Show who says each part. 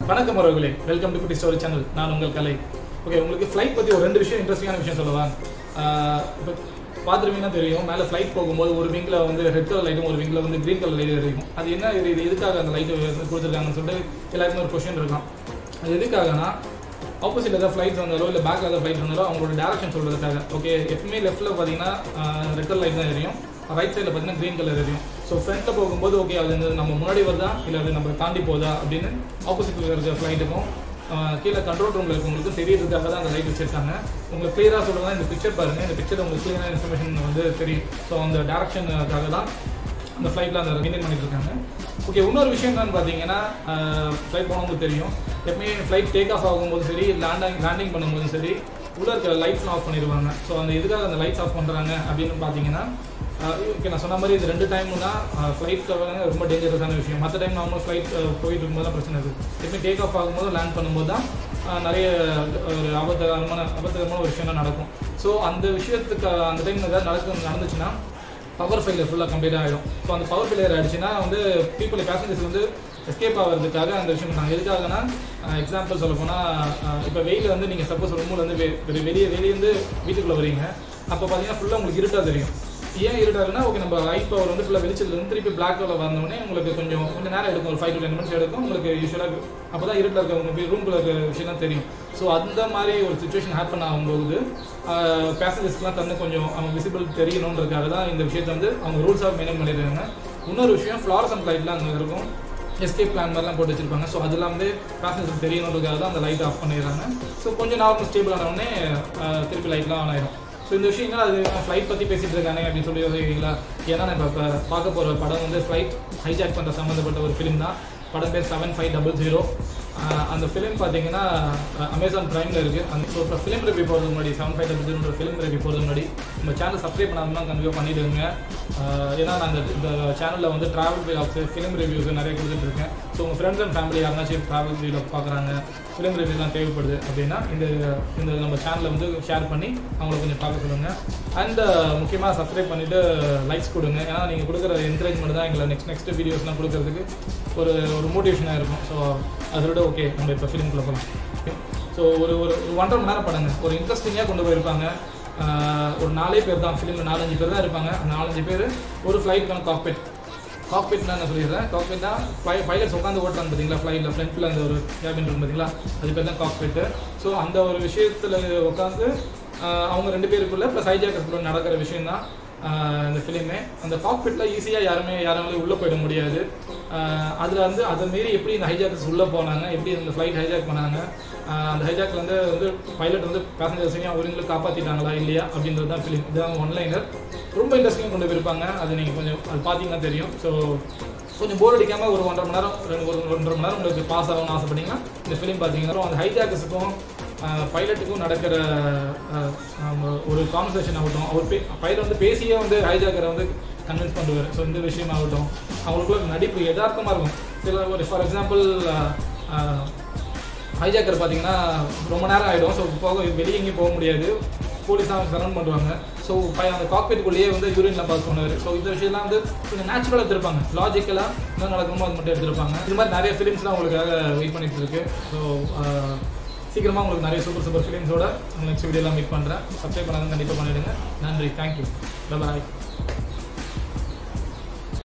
Speaker 1: வணக்கம் அவர்களே, welcome to Kutti story channel. நான் உங்கள் கலை. ஓகே, உங்களுக்கு ஃப்ளைட் பற்றி ஒரு 2 விஷயம் இன்ட்ரெஸ்டிங்கான விஷயம் சொல்லலாம். இப்போ பார்த்துருவீங்கன்னா தெரியும், மேலே ஃப்ளைட் போகும்போது ஒரு விங்கில் வந்து ரெட் கலர் லைட்டும் ஒரு விங்கில் வந்து க்ரீன் கலர் லைட் இருக்கும். அது என்ன இது எதுக்காக அந்த லைட்டு கொடுத்துருக்காங்கன்னு சொல்லிட்டு எல்லாருக்குமே ஒரு கொஸ்டின் இருக்கும். அது எதுக்காகனா ஆப்போசிட்டில் ஏதாவது ஃப்ளைட்ஸ் வந்தாலோ இல்லை பேக்கில் ஏதாவது ஃப்ளைட் வந்தாலோ அவங்களோட டேரக்ஷன் சொல்கிறதுக்காக. ஓகே, எப்பவுமே லெஃப்ட்டில் பார்த்தீங்கன்னா ரெட் கலர் லைட் தான் எரியும், ரைட் சைடில் பார்த்தீங்கன்னா க்ரீன் கலர் எரியும். ஸோ ஃப்ரண்ட்டில் போகும்போது ஓகே அது நம்ம முன்னாடி வருதா இல்லை அது நம்ம தாண்டி போதா அப்படின்னு ஆப்போசிட்டில் இருக்கிற ஃப்ளைட்டுக்கும் கீழே கண்ட்ரோல் ரூமில் இருக்கவங்களுக்கு தெரியறதுக்காக தான் அந்த லைட் வச்சுருக்காங்க. உங்களுக்கு கிளியராக சொல்லுங்கள், இந்த பிக்சர் பாருங்கள், இந்த பிக்சர் உங்களுக்கு கிளியரான இன்ஃபர்மேஷன் வந்து தெரியும். ஸோ அந்த டேரக்ஷனுக்காக தான் அந்த ஃப்ளைட்டில் அந்த மெயின்டைன் பண்ணிட்டு இருக்காங்க. ஓகே, இன்னொரு விஷயம் என்னன்னு பார்த்தீங்கன்னா, ஃப்ளைட் போனவங்களுக்கு தெரியும், எப்பவுமே ஃப்ளைட் டேக் ஆஃப் ஆகும்போது சரி லேண்டிங் பண்ணும்போதும் சரி உள்ளே இருக்கிற லைட்ஸ்லாம் ஆஃப் பண்ணிடுவாங்க. ஸோ அந்த எதுக்காக அந்த லைட்ஸ் ஆஃப் பண்ணுறாங்க அப்படின்னு பார்த்தீங்கன்னா, ஓகே நான் சொன்ன மாதிரி இது 2 டைம்னா ஃப்ளைட்டில் ரொம்ப டேஞ்சரஸான விஷயம். மற்ற டைம் நம்ம ஃப்ளைட் போயிட்டு இருக்கும்போது தான் பிரச்சனை இருக்குது. எப்பவுமே டேக் ஆஃப் ஆகும்போது லேண்ட் பண்ணும்போது தான் நிறைய ஒரு அபத்தகரமான ஒரு விஷயம்லாம் நடக்கும். ஸோ அந்த விஷயத்துக்கு அந்த டைம் ஏதாவது நடந்துச்சுன்னா பவர் ஃபெயிலியர் ஃபுல்லாக கம்ப்ளீட்டாக ஆகிடும். ஸோ அந்த பவர் ஃபெயிலியர் ஆகிடுச்சுன்னா வந்து பேசஞ்சர்ஸ் வந்து எஸ்கேப் ஆகிறதுக்காக அந்த விஷயம் பண்ணாங்க. எதுக்காகனா எக்ஸாம்பிள் சொல்ல போனால், இப்போ வெயில் வந்து நீங்கள் சப்போஸ் ரூமில் வந்து வெளியே வந்து வீட்டுக்குள்ளே வரீங்க, அப்போ பார்த்தீங்கன்னா ஃபுல்லாக உங்களுக்கு இருட்டாக தெரியும். ஏன் இருட்டாருன்னா, ஓகே நம்ம லைட் பவர் வந்து ஃபுல்லாக வெளிச்சத்துலேருந்து திருப்பி பிளாக் கலர் வந்தோடனே உங்களுக்கு கொஞ்சம் நேரம் எடுக்கும், ஒரு 5 to 10 minutes எடுக்கும். உங்களுக்கு யூஸ்வலாக அப்போ தான் இருட்டில் இருக்க உங்கள் ரூம்குள்ள இருக்க விஷயம் தெரியும். ஸோ அந்த மாதிரி ஒரு சுச்சுவேஷன் ஹேப்பன் ஆகும்போது பேசஞ்சர்ஸ்க்குலாம் தந்து கொஞ்சம் அவங்க விசிபிள் தெரியணுன்றதுக்காக தான் இந்த விஷயத்தை வந்து அவங்க ரூல்ஸாக மெயின்டைன் பண்ணிடுறாங்க. இன்னொரு விஷயம், ஃப்ளாரசன்ட் லைட்லாம் அங்கே இருக்கும், எஸ்கேப் பிளான் மாதிரிலாம் போட்டு வச்சிருப்பாங்க. ஸோ அதெல்லாம் வந்து பேசஞ்சர்ஸ் தெரியணுன்றதுக்காக தான் அந்த லைட் ஆஃப் பண்ணிடுறாங்க. ஸோ கொஞ்சம் நார்மல் ஸ்டேபிள் ஆனவுடனே திருப்பி லைட்லாம் ஆன் ஆயிடும். ஸோ இந்த விஷயங்கள் அது ஃப்ளைட் பற்றி பேசிகிட்டு இருக்காங்க அப்படின்னு சொல்லி யோசிக்கிறீங்களா? ஏன்னா நான் இப்போ பார்க்க போகிற படம் வந்து ஃப்ளைட் ஹைஜாக் பண்ணுற சம்மந்தப்பட்ட ஒரு ஃபிலிம் தான். படம் பேர் 7500. அந்த ஃபிலிம் பார்த்தீங்கன்னா அமேசான் ப்ரைமில் இருக்குது. அந்த இப்போ ஃபிலிம் ரிவ்யூ போகிறதுக்கு முன்னாடி 7500 ஃபிலிம் ரிவ்யூ போகிறதுக்கு முன்னாடி நம்ம சேனல் சப்ஸ்கிரைப் பண்ணாமல் கண்டிப்பாக பண்ணிவிடுங்க. ஏன்னா நான் இந்த சேனலில் வந்து ட்ராவல் விலாக்ஸ், ஃபிலிம் ரிவ்யூஸ் நிறைய கொடுத்துட்ருக்கேன். ஸோ உங்கள் ஃப்ரெண்ட்ஸ் அண்ட் ஃபேமிலி யாருனாச்சும் ட்ராவல் விலாக் பார்க்குறாங்க, ஃபிலிம் ரிவ்யூலாம் தேவைப்படுது அப்படின்னா இந்த நம்ம சேனலை வந்து ஷேர் பண்ணி அவங்கள கொஞ்சம் பார்க்க சொல்லுங்கள். அண்ட் முக்கியமாக சப்ஸ்கிரைப் பண்ணிவிட்டு லைக்ஸ் கொடுங்க. ஏன்னா நீங்கள் கொடுக்குற என்கரேஜ்மெண்ட் தான் எங்களை நெக்ஸ்ட் வீடியோஸ்லாம் கொடுக்கறதுக்கு ஒரு மோட்டிவேஷனாக இருக்கும். ஸோ அதோட ஓகே நம்ம இப்போ ஃபிலிம்குள்ளே போகலாம். ஸோ ஒரு 1.5 மணி நேரம் படங்க, ஒரு இன்ட்ரெஸ்டிங்காக கொண்டு போயிருப்பாங்க. ஒரு 4 பேர் தான் ஃபிலிமில், 4-5 பேர் தான் இருப்பாங்க. அந்த 4-5 பேர் ஒரு ஃப்ளைட்டுக்கான காக்பிட்னா நான் சொல்லிடுறேன். காக்பிட் தான் பைலட்ஸ் உட்காந்து ஓட்டுறாங்க பார்த்தீங்களா, ஃப்ளைட்டில் ஃப்ரண்ட்டில் அந்த ஒரு கேபின் இருக்கும் பார்த்தீங்களா, அது பேர் தான் காக்பிட்டு. ஸோ அந்த ஒரு விஷயத்தில் உட்காந்து அவங்க 2 பேருக்குள்ளே ப்ளஸ் ஹைஜாக்கர்ஸ்குள்ள நடக்கிற விஷயம் தான் இந்த ஃபிலிமே. அந்த காக்பிட்டில் ஈஸியாக யாராலையும் உள்ளே போயிட முடியாது. அதில் வந்து அதை மீறி எப்படி இந்த ஹைஜாக்கர்ஸ் உள்ளே போனாங்க, எப்படி இந்த ஃப்ளைட் ஹைஜாக் பண்ணாங்க, அந்த ஹைஜாக்கில் வந்து பைலட் வந்து பேசஞ்சர்ஸையும் அவங்களுக்கு காப்பாற்றிட்டாங்களா இல்லையா அப்படின்றது தான் ஃபிலிம். இதுதான் ஒன்லைனர். ரொம்ப இன்ட்ரெஸ்டிங்காக கொண்டு போயிருப்பாங்க. அது நீங்கள் கொஞ்சம் அது பார்த்தீங்கன்னா தெரியும். ஸோ கொஞ்சம் போர் அடிக்காமல் ஒரு 1.5 மணி நேரம் 2.5 மணி நேரம் உங்களுக்கு பாஸ் ஆகணும்னு ஆசைப்பட்டீங்கன்னா இந்த ஃபிலிம் பார்த்தீங்கன்னா அந்த ஹைஜாக்கர்ஸுக்கும் பைலட்டுக்கும் நடக்கிற ஒரு கான்வர்சேஷன் ஆகட்டும், பைலட் வந்து பேசியே வந்து ஹைஜாக்கரை வந்து கன்வின்ஸ் பண்ணுவார். ஸோ இந்த விஷயம் ஆகட்டும், அவங்களுக்குள்ள நடிப்பு யதார்த்தமாக இருக்கும். சில ஒரு ஃபார் எக்ஸாம்பிள் ஹைஜாக்கர் பார்த்தீங்கன்னா ரொம்ப நேரம் ஆகிடும். ஸோ வெளியே எங்கேயும் போக முடியாது, போலீஸாக சரௌண்ட் பண்ணுவாங்க. ஸோ அந்த காக்பிட்டுக்குள்ளேயே வந்து யூரின்லாம் பாஸ் பண்ணுவார். ஸோ இந்த விஷயம்லாம் வந்து கொஞ்சம் நேச்சுரலாக எடுத்திருப்பாங்க, லாஜிக்கலாக என்ன நடக்குமோ அது மட்டும் எடுத்திருப்பாங்க. இது மாதிரி நிறைய ஃபிலிம்ஸ்லாம் உங்களுக்காக வெயிட் பண்ணிட்டு இருக்கு. ஸோ சீக்கிரமாக உங்களுக்கு நிறைய சூப்பர் ஃபிலிம்ஸோட நெக்ஸ்ட் வீடியோலாம் மீட் பண்ணுறேன். சப்ஸ்கிரைப் பண்ணாலும் கண்டிப்பாக பண்ணிவிடுங்க. நன்றி, தேங்க்யூ, பாய்.